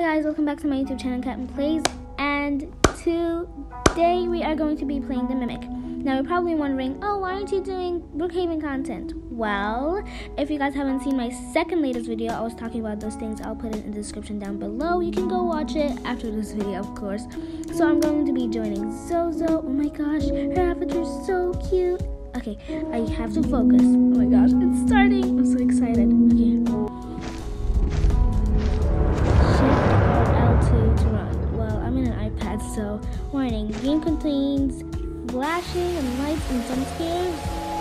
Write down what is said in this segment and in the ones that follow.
Hey guys, welcome back to my YouTube channel, Captain Plays, and today we are going to be playing the Mimic. Now you're probably wondering, oh, why aren't you doing Brookhaven content? Well, if you guys haven't seen my second latest video, I was talking about those things. I'll put it in the description down below. You can go watch it after this video, of course. So I'm going to be joining Zozo. Oh my gosh, her avatar is so cute. Okay, I have to focus. Oh my gosh, it's starting. I'm so excited. Okay. So, warning, game contains flashing and lights and jump scares.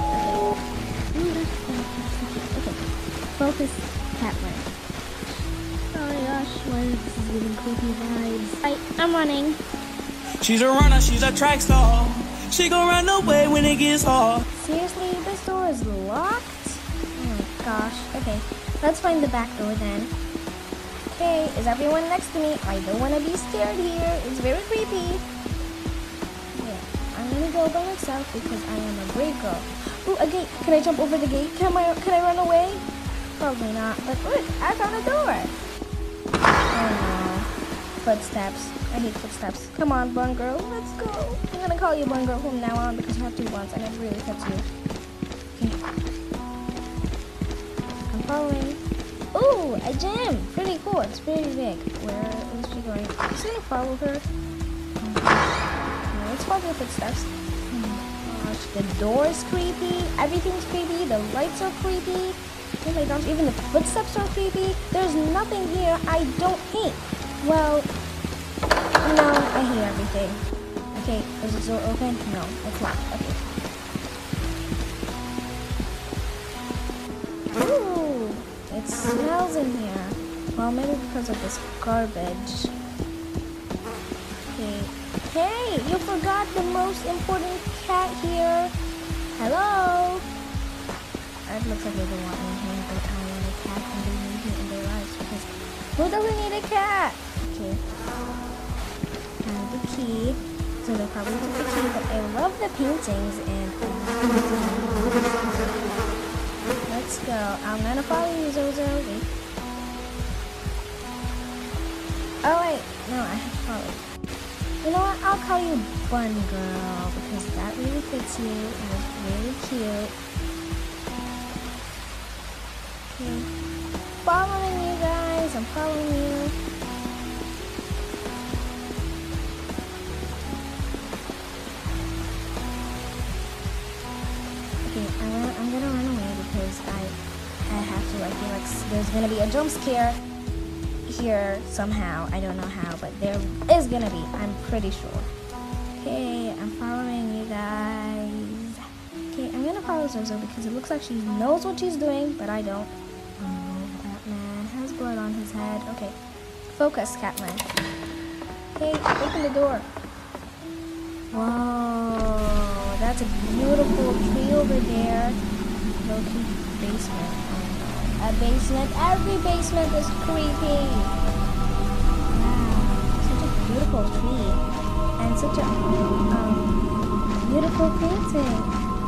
Okay, focus, Catman. Oh my gosh, why is this giving creepy vibes? I'm running. She's a runner, she's a track star. She gon' run away when it gets hard. Seriously, this door is locked? Oh my gosh. Okay, let's find the back door then. Okay, is everyone next to me? I don't want to be scared here. It's very creepy. Yeah, I'm gonna go by myself because I am a brave girl. Ooh, a gate. Can I jump over the gate? Can I run away? Probably not. But look, I found a door. Oh no. Footsteps. I hate footsteps. Come on, Bun Girl. Let's go. I'm gonna call you Bun Girl from now on because you have 2 buns and it really fits you. Okay. I'm following. Ooh, a gym! Pretty cool. It's pretty big. Where is she going? Should I follow her? Okay, let's follow the footsteps. Oh gosh, the door is creepy. Everything's creepy. The lights are creepy. Oh my gosh, even the footsteps are creepy. There's nothing here I don't hate. Well, no, I hate everything. Okay, is the door open? No, it's locked. Okay. Ooh. It smells in here. Well, maybe because of this garbage. Okay. Hey, you forgot the most important cat here. Hello? It looks like they don't want me here, but I want a cat and they need me in their lives because who doesn't need a cat? Okay. And the key. So they'll probably take the key, but I love the paintings and let's go. I'm gonna follow you, Zozo. Wait. Oh wait, no, I have to follow. You know what? I'll call you Bun Girl because that really fits you and it's really cute. Okay. Following you guys. I'm following you. I'm gonna run away because I have to. I feel like there's gonna be a jump scare here somehow. I don't know how, but there is gonna be. I'm pretty sure. Okay, I'm following you guys. Okay, I'm gonna follow Zozo because it looks like she knows what she's doing, but I don't. Oh, that man has blood on his head. Okay, focus, Catman. Okay, open the door. Whoa, that's a beautiful tree over there. Low-key basement. Oh no. A basement. Every basement is creepy. Wow, such a beautiful tree. And such a beautiful painting.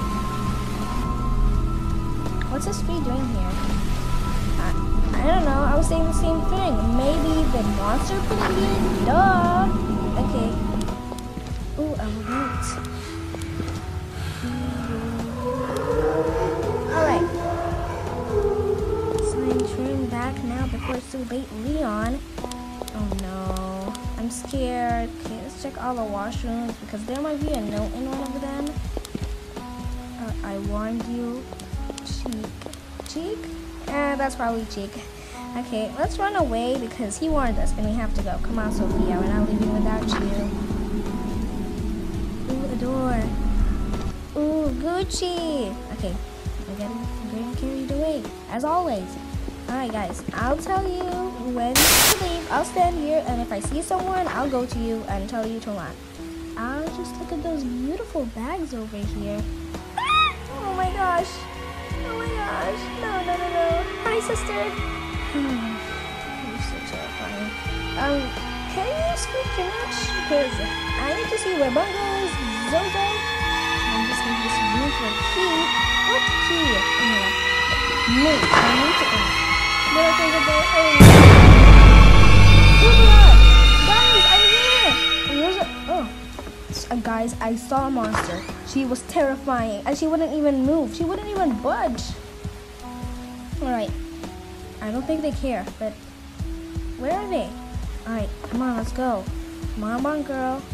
What's this tree doing here? I don't know. I was saying the same thing. Maybe the monster put it here? Duh. Okay. Ooh, a root. Alright. Turn back now before it's too late. Leon. Oh no. I'm scared. Okay, let's check all the washrooms because there might be a note in one of them. I warned you. Cheek? That's probably Cheek. Okay, let's run away because he warned us and we have to go. Come on, Sophia. We're not leaving without you. Ooh, a door. Ooh, Gucci. Okay, I'm getting carried away, as always. Alright guys, I'll tell you when to leave. I'll stand here and if I see someone, I'll go to you and tell you to run. I'll just look at those beautiful bags over here. Oh my gosh. Oh my gosh. No. Hi sister. You're so terrifying. Can you speak French? Because I need to see where Bun Girl is. Zozo. I'm just going to this room for a key. What key? I need to enter. Little thing about I saw a monster. She was terrifying, and she wouldn't even move. She wouldn't even budge. Alright. I don't think they care, but where are they? Alright, come on, let's go. Come on, girl.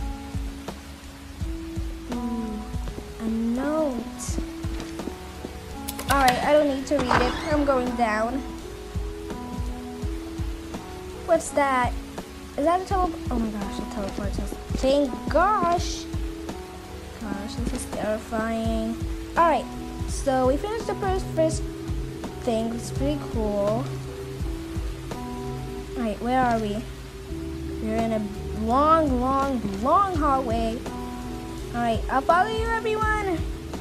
Ooh, a note. Alright, I don't need to read it. I'm going down. What's that? Is that a teleport? Oh my gosh, it teleports us. Thank gosh. Gosh, this is terrifying. Alright, so we finished the first thing. It's pretty cool. Alright, where are we? We're in a long hallway. Alright, I'll follow you, everyone.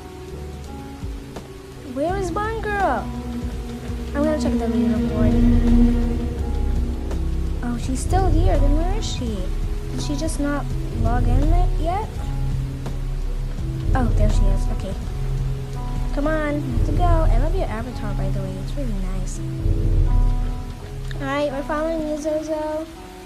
Where is Bun Girl? I'm gonna check the leaderboard. Oh, she's still here. Then where is she? Did she just not log in yet? Oh, there she is. Okay. Come on, let's go. I love your avatar, by the way. It's really nice. Alright, we're following you, Zozo.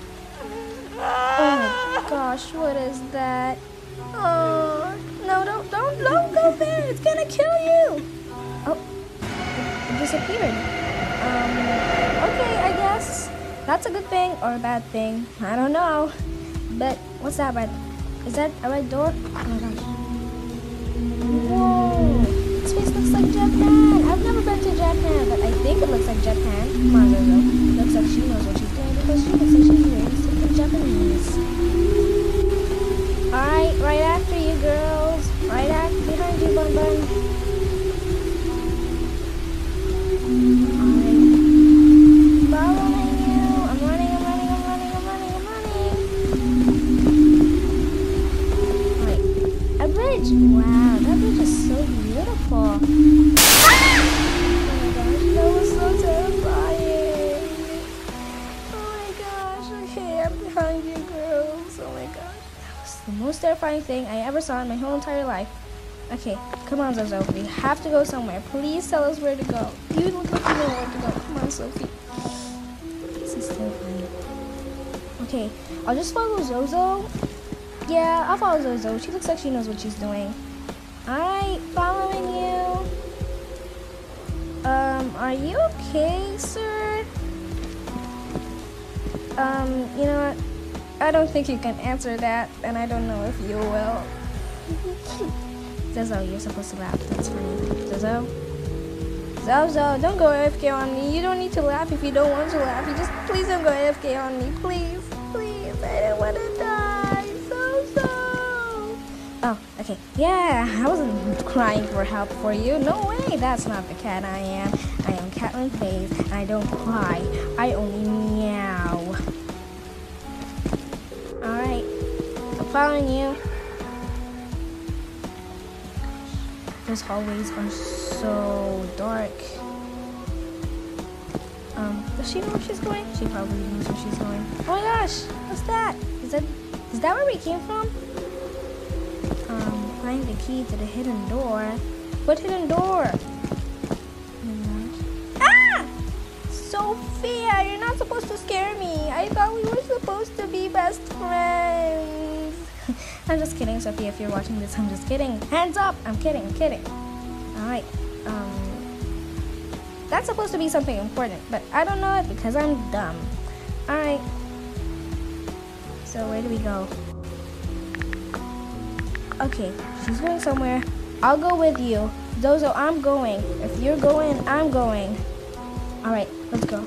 Oh my gosh, what is that? Oh, no, don't go there. It's gonna kill you. Oh, it disappeared. Okay, I guess that's a good thing or a bad thing. I don't know. But what's that red? Is that a red door? Oh my gosh. Whoa, this place looks like Japan. I've never been to Japan, but I think it looks like Japan. Come on, Zozo. Looks like she knows what she's doing because she looks like she's wearing something Japanese. Alright, right after you girls. Right after behind you, Bun Bun. Alright. Following you. I'm running. Alright. A bridge. Wow, that bridge is so beautiful. Ah! Oh my gosh, that was so terrifying. Oh my gosh, okay, I'm behind you girls. Oh my gosh. The most terrifying thing I ever saw in my whole entire life. Okay, come on, Zozo. We have to go somewhere. Please tell us where to go. You look like you know where to go. Come on, Sophie. This is terrifying. Okay, I'll just follow Zozo. Yeah, I'll follow Zozo. She looks like she knows what she's doing. Alright, following you. Are you okay, sir? You know what? I don't think you can answer that, and I don't know if you will. Zozo, you're supposed to laugh. That's funny. Zozo? Zozo, don't go AFK on me. You don't need to laugh if you don't want to laugh. You just, please don't go AFK on me. Please. Please. I don't want to die. Zozo. Oh, okay. Yeah, I wasn't crying for help for you. No way. That's not the cat I am. I am Catlin Faze, and I don't cry. I only meow. Alright, I'm following you. Those hallways are so dark. Does she know where she's going? She probably knows where she's going. Oh my gosh, what's that? Is that where we came from? Find the key to the hidden door. What hidden door? Ah! Sophia, you're not supposed to scare me. I thought we were supposed to be best friends. I'm just kidding, Sophia. If you're watching this, I'm just kidding. Hands up! I'm kidding. Alright. That's supposed to be something important, but I don't know it because I'm dumb. Alright. So where do we go? Okay, she's going somewhere. I'll go with you. Zozo, I'm going. If you're going, I'm going. Alright, let's go.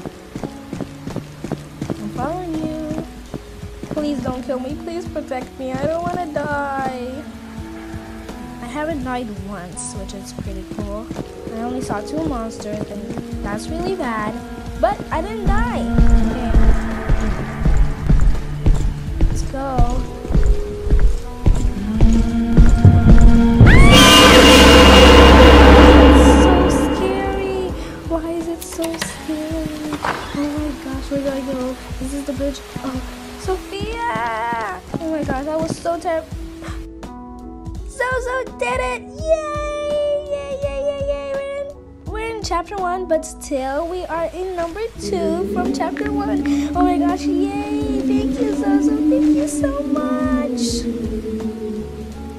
I'm following you. Please don't kill me. Please protect me. I don't want to die. I haven't died once, which is pretty cool. I only saw 2 monsters, and that's really bad. But I didn't die. Okay. Let's go. Where do I go? This is the bridge. Oh, Sophia! Oh my gosh, I was so terrible. Zozo did it! Yay! We're in chapter 1, but still we are in number 2 from chapter 1. Oh my gosh, yay! Thank you, Zozo. Thank you so much.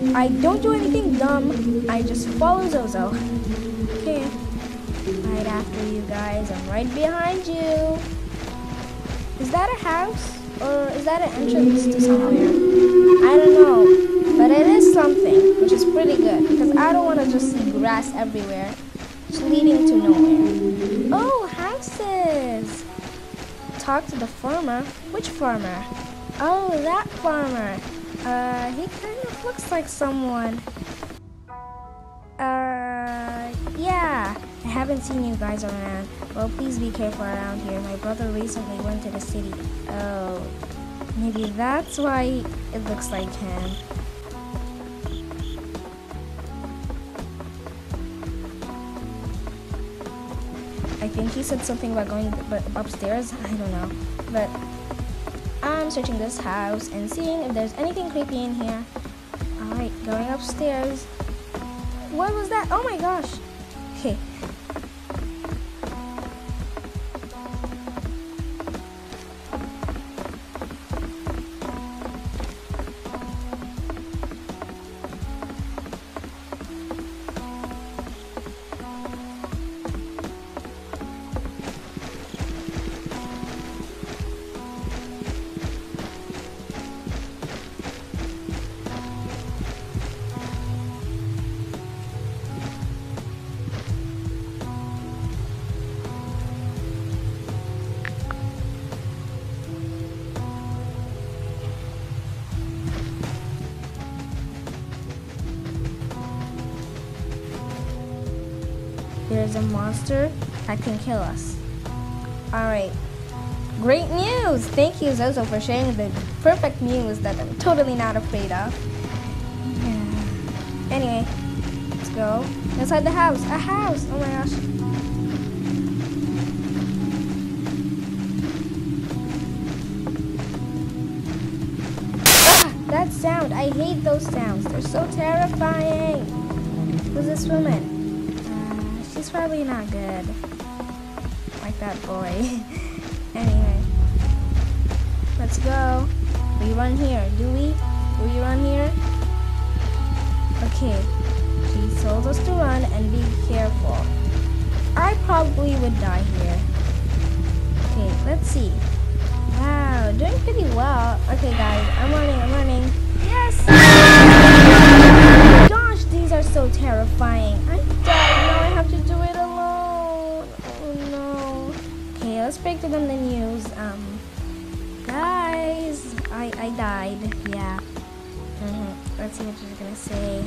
I don't do anything dumb. I just follow Zozo. Okay. Right after you guys. I'm right behind you. Is that a house? Or is that an entrance to somewhere? I don't know. But it is something, which is pretty good. Because I don't want to just see grass everywhere. Just leading to nowhere. Oh, houses! Talk to the farmer. Which farmer? Oh, that farmer. He kind of looks like someone. Yeah. I haven't seen you guys around. Well, please be careful around here. My brother recently went to the city. Oh, maybe that's why it looks like him. I think he said something about going upstairs. I don't know. But I'm searching this house and seeing if there's anything creepy in here. Alright, going upstairs. What was that? Oh my gosh. Okay. There's a monster that can kill us. Alright. Great news! Thank you, Zozo, for sharing the perfect news that I'm totally not afraid of. Yeah. Anyway, let's go. Inside the house. A house! Oh my gosh. Ah, that sound. I hate those sounds. They're so terrifying. Who's this woman? She's probably not good. Like that boy. Anyway. Let's go. We run here, do we? Do we run here? Okay. She told us to run and be careful. I probably would die here. Okay, let's see. Wow, doing pretty well. Okay guys, I'm running. Yes! Gosh, these are so terrifying. I'm dead. Now I have to do it alone. Oh no. Okay, let's break to them the news. Guys, I died. Yeah. Let's see what she's gonna say.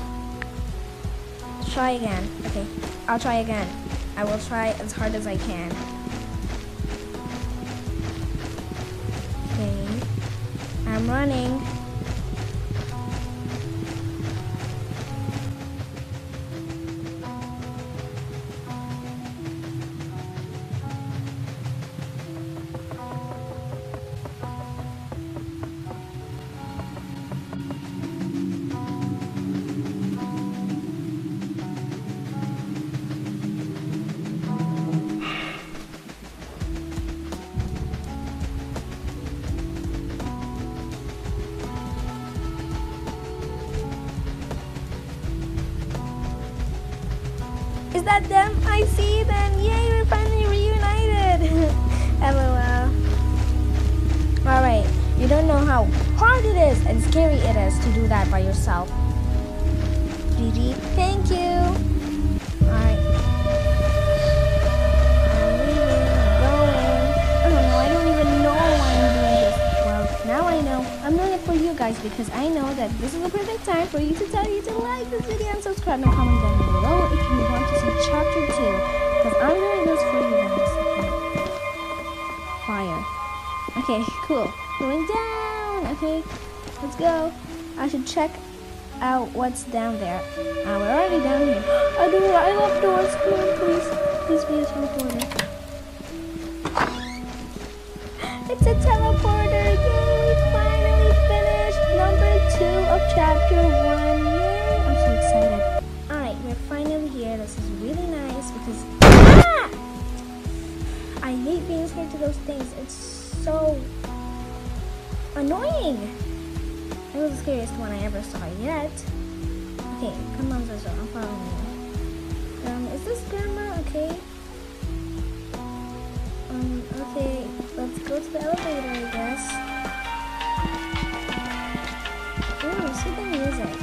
Try again. Okay, I'll try again. I will try as hard as I can. Okay, I'm running. Is that them? I see them. Yay, we're finally reunited. LOL. Alright, you don't know how hard it is and scary it is to do that by yourself. GG, thank you. Alright. I'm leaving, I'm going. Oh no, I don't even know why I'm doing this. Well, now I know. I'm doing it for you guys because I know that this is the perfect time for you to tell you to like this video and subscribe and comment down below if you want to see chapter 2. Because I'm doing this for you guys. Okay. Fire. Okay, cool. Going down. Okay, let's go. I should check out what's down there. We're already down here. A door. I love doors. Come on, please. Please be a teleporter. It's a teleporter. Yay, we finally finished number 2 of chapter 1. Yay, I'm so excited. Alright, we're finally here. This is really nice because I hate being scared to those things. It's so annoying. It was the scariest one I ever saw yet. Okay, come on, Zozo, I'm following you. Is this Grandma? Okay. Okay, let's go to the elevator, I guess. Ooh, see the music.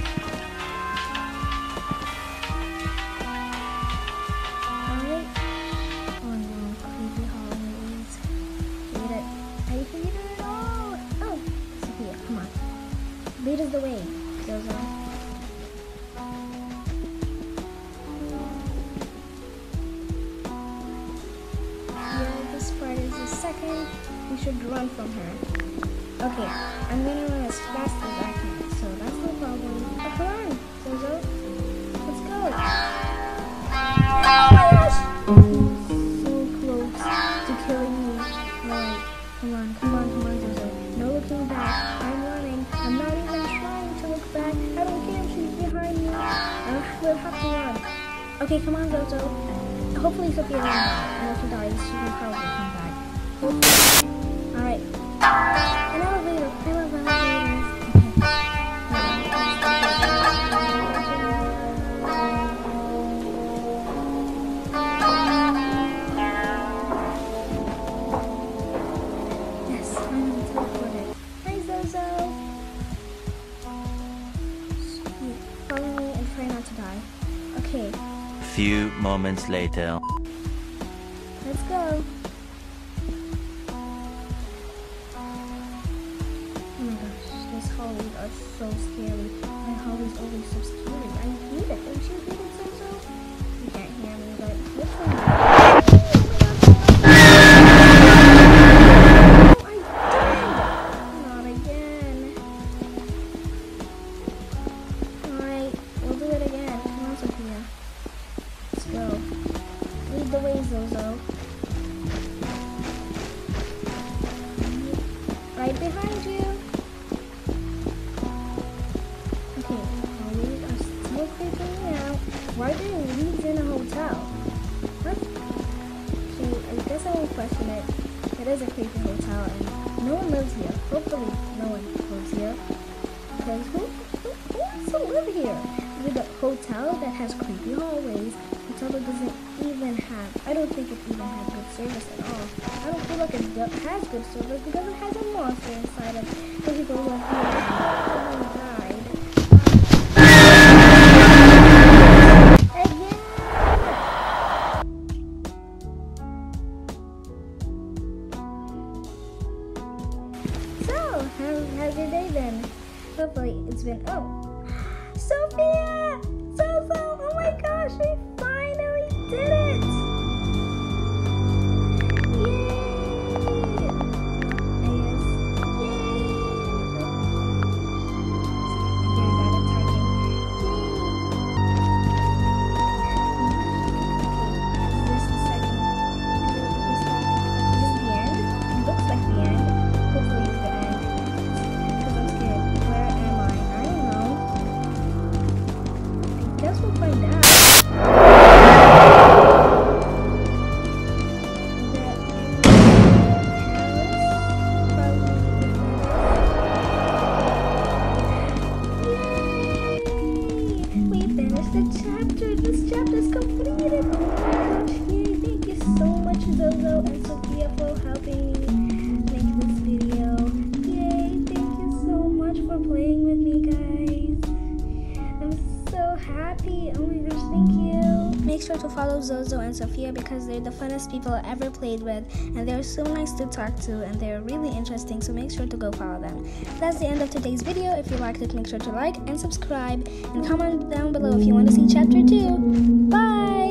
Alright. Oh no, creepy hallways. Hate it. I hate it at all. Oh, Sophia, come on. Lead us the way, Zozo. We should run from her. Okay, I'm gonna run as fast as I can, so that's no problem. Oh, come on, Zozo. Let's go. Oh my gosh! So close to killing me. Alright, come on, Zozo. No looking back. I'm running. I'm not even trying to look back. I don't care if she's behind me. We'll have to run. Okay, come on, Zozo. Hopefully Sophia won't die. And if she dies, she can probably come back. Alright. An elevator. I love elevators. Yes, finally teleported. Hi, Zozo. Sweet. Follow me and try not to die. Okay. Few moments later. Let's go. Hallways are so scary. My hallway's always so scary. I hate it. Don't you hate it, Zozo? You can't hear me, but hopefully. Oh, I died! Not again. Alright, we'll do it again. Come on, Sophia. Let's go. Lead the way, Zozo. Right behind you. Why are there leads in a hotel? What? Okay, I guess I won't question it. It is a creepy hotel and no one lives here. Hopefully no one lives here. Because who wants to live here? With a hotel that has creepy hallways, a hotel that doesn't even have, I don't think it even has good service at all. I don't feel like it has good service because it has a monster inside of it. So people live here. Someone died. How's your day been? Hopefully it's been, oh, Sophia! Zozo! Oh my gosh, we finally did it! Yay! This chapter is completed. Oh my gosh, yay, thank you so much, Zozo and Sophia, for helping me make this video. Yay, thank you so much for playing with me, guys. I'm so happy. Oh my gosh, thank you. Make sure to follow Zozo and Sophia because they're the funnest people I ever played with, and they're so nice to talk to, and they're really interesting, so make sure to go follow them. That's the end of today's video. If you liked it, make sure to like and subscribe, and comment down below if you want to see chapter 2. Bye!